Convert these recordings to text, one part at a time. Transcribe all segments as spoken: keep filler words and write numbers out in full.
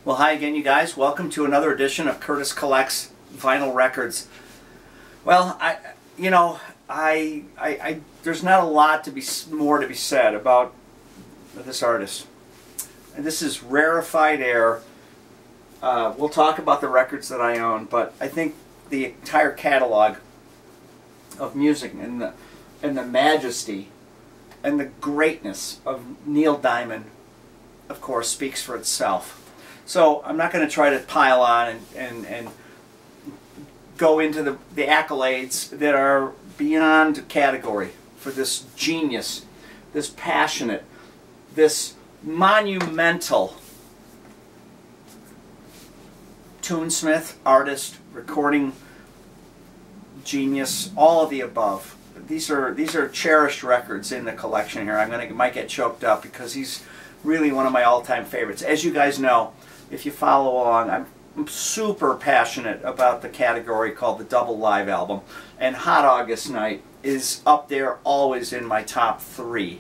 Well, hi again, you guys. Welcome to another edition of Curtis Collects Vinyl Records. Well, I, you know, I, I, I there's not a lot to be more to be said about this artist. And this is Rarefied Air. Uh, we'll talk about the records that I own, but I think the entire catalog of music and the and the majesty and the greatness of Neil Diamond, of course, speaks for itself. So I'm not going to try to pile on and, and, and go into the, the accolades that are beyond category for this genius, this passionate, this monumental tunesmith, artist, recording genius, all of the above. These are these are cherished records in the collection here. I'm gonna might get choked up because he's really one of my all-time favorites. As you guys know, if you follow along, I'm, I'm super passionate about the category called the Double Live album, and Hot August Night is up there always in my top three.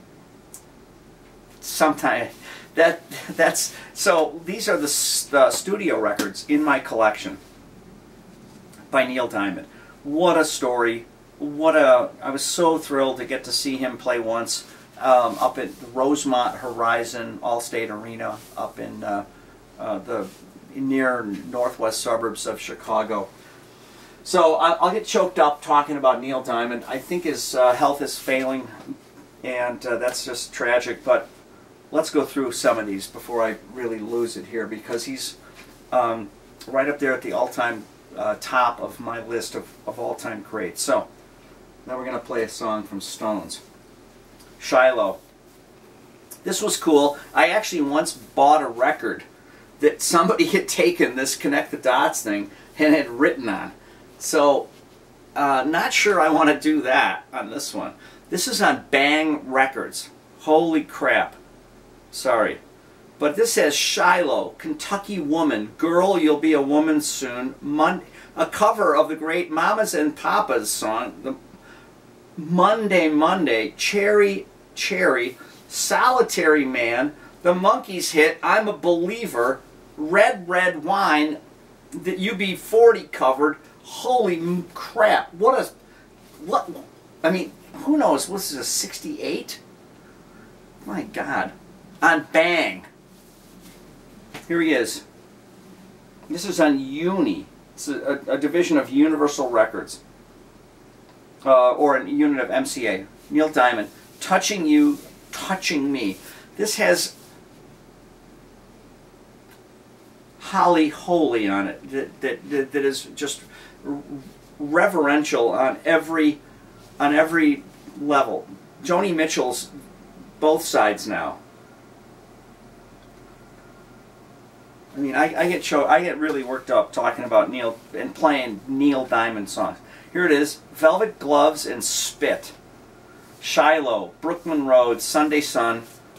Sometimes that that's so. These are the, the studio records in my collection by Neil Diamond. What a story! What a! I was so thrilled to get to see him play once um, up at the Rosemont Horizon Allstate Arena up in uh, uh, the near northwest suburbs of Chicago. So I'll get choked up talking about Neil Diamond. I think his uh, health is failing, and uh, that's just tragic. But let's go through some of these before I really lose it here, because he's um, right up there at the all-time uh, top of my list of, of all-time greats. So now we're going to play a song from Stones, Shiloh. This was cool. I actually once bought a record that somebody had taken this Connect the Dots thing and had written on. So uh, not sure I want to do that on this one. This is on Bang Records. Holy crap. Sorry. But this says Shiloh, Kentucky Woman, Girl, You'll Be a Woman Soon, Mon a cover of the great Mamas and Papas song, the Monday Monday, Cherry Cherry, Solitary Man, the Monkees hit I'm a Believer, Red Red Wine, the U B forty covered. Holy crap, what a, what, I mean, who knows, what is this, sixty-eight? My God. On Bang. Here he is. This is on Uni. It's a, a, a division of Universal Records. Uh, or a unit of M C A. Neil Diamond. Touching You, Touching Me. This has Holly Holy on it. That, that, that, that is just reverential on every, on every level. Joni Mitchell's both sides now. I mean, I, I get show, I get really worked up talking about Neil and playing Neil Diamond songs. Here it is: Velvet Gloves and Spit, Shiloh, Brooklyn Road, Sunday Sun.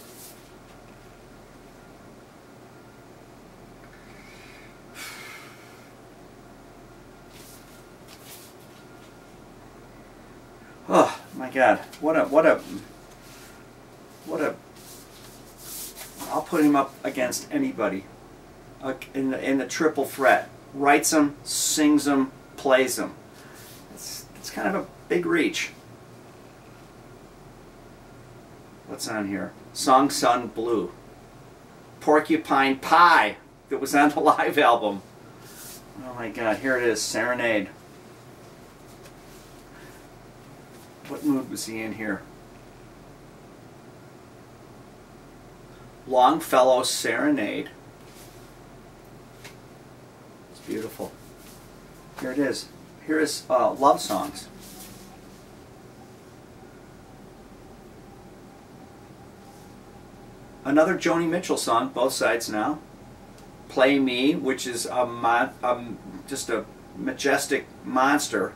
Oh my God! What a what a what a! I'll put him up against anybody. Uh, in, the, in the triple threat. Writes them, sings them, plays them. It's, it's kind of a big reach. What's on here? Song Sun Blue. Porcupine Pie, that was on the live album. Oh my God, here it is, Serenade. What mood was he in here? Longfellow Serenade. Beautiful. Here it is. Here is uh, Love Songs. Another Joni Mitchell song, both sides now. Play Me, which is a mon um, just a majestic monster.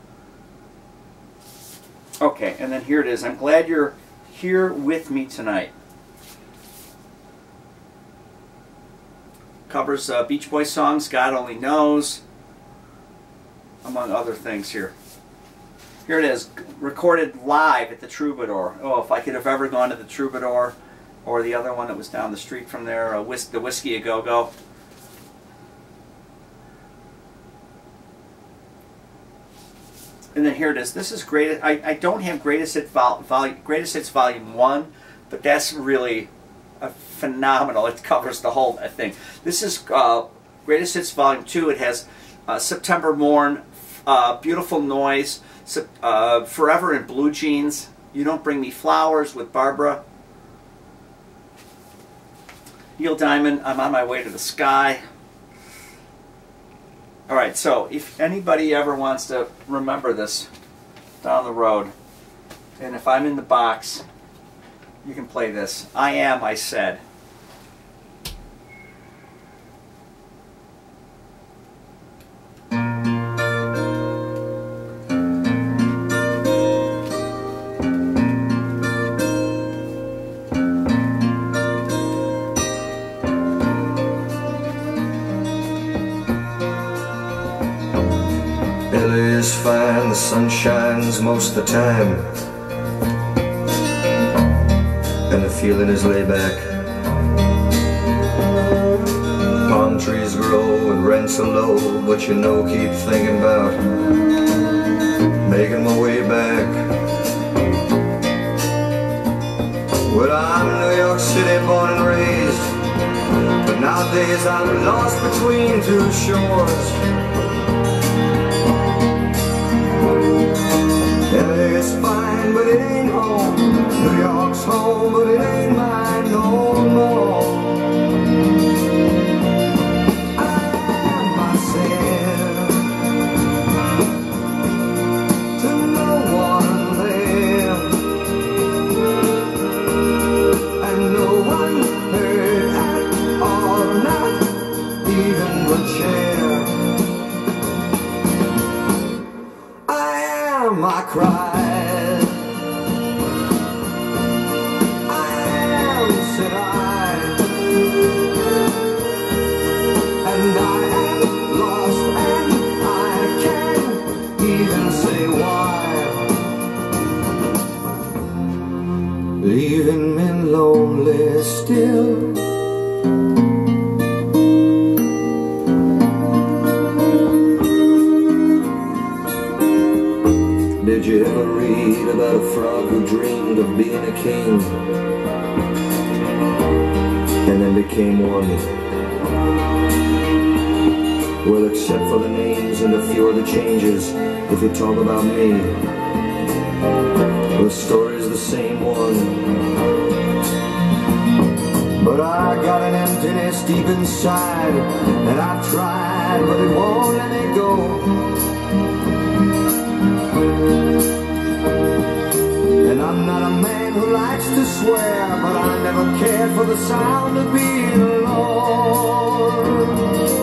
Okay, and then here it is. I'm glad you're here with me tonight. Covers uh, Beach Boys songs, God Only Knows, among other things here. Here it is, recorded live at the Troubadour. Oh, if I could have ever gone to the Troubadour or the other one that was down the street from there, uh, whis the Whiskey A Go Go. And then here it is. This is great. I, I don't have Greatest Hits vol, vol, Greatest Hits Volume One, but that's really a phenomenal. It covers the whole thing. This is uh, Greatest Hits Volume Two. It has uh, September Morn, uh, Beautiful Noise, uh, Forever in Blue Jeans, You Don't Bring Me Flowers with Barbara, Neil Diamond, I'm on My Way to the Sky. Alright, so if anybody ever wants to remember this down the road, and if I'm in the box, you can play this. I Am, I Said. L A is fine, the sun shines most of the time, and the feeling is laid back. Palm trees grow and rents are low, but you know, keep thinking about making my way back. Well, I'm New York City born and raised, but nowadays I'm lost between two shores. L A is fine, but it ain't home. New York's home, but it ain't mine no more. I am myself to no one there, and no one heard at all, not even the chair. I cried, I am, said I, and I am lost, and I can't even say why, leaving me lonely still. Did you ever read about a frog who dreamed of being a king and then became one? Well, except for the names and a few other changes, if you talk about me, the story's the same one. But I got an emptiness deep inside, and I've tried, but it won't let me go. And I'm not a man who likes to swear, but I never cared for the sound of being alone.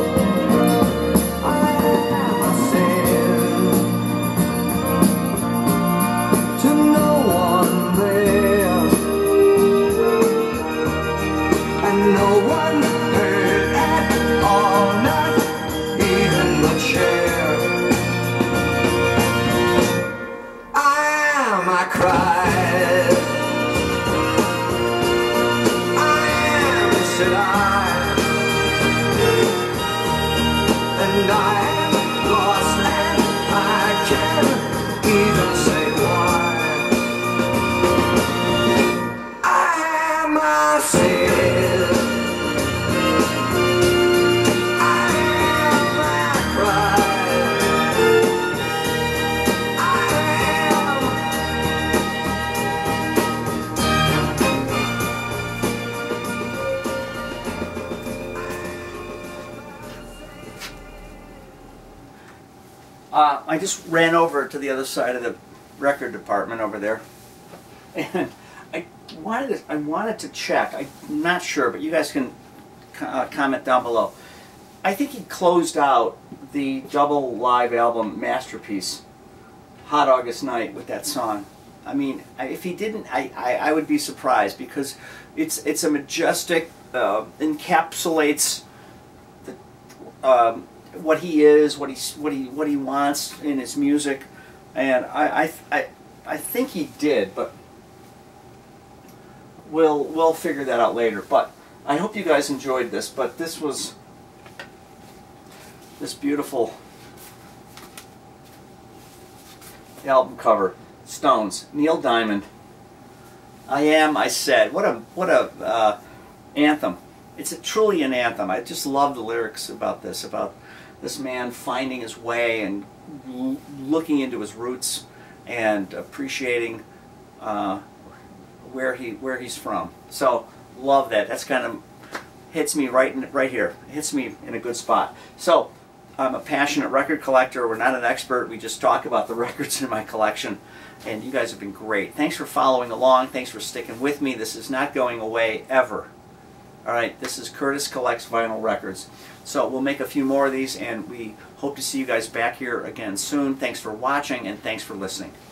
I am, I said, to no one there, and no one heard at all, not even the chair. I cried, I am, said I, and I am lost, and I can't even say why. I am, I said, I am, I cried, I am. Uh, I just ran over to the other side of the record department over there, and I wanted to, I wanted to check. I'm not sure, but you guys can uh, comment down below. I think he closed out the double live album Masterpiece, Hot August Night, with that song. I mean, if he didn't, I, I, I would be surprised, because it's it's a majestic, uh, encapsulates the. Um, what he is, what he what he what he wants in his music, and I I I, I think he did. But we'll we'll figure that out later. But I hope you guys enjoyed this. But this was this beautiful album cover. Stones, Neil Diamond. I Am, I Said. What a what a uh, anthem. It's a, truly an anthem. I just love the lyrics about this, about this man finding his way and l looking into his roots and appreciating uh, where he where he's from. So love that. That's kind of hits me right in, right here. It hits me in a good spot. So I'm a passionate record collector. We're not an expert. We just talk about the records in my collection. And you guys have been great. Thanks for following along. Thanks for sticking with me. This is not going away ever. All right, this is Curtis Collects Vinyl Records. So we'll make a few more of these, and we hope to see you guys back here again soon. Thanks for watching, and thanks for listening.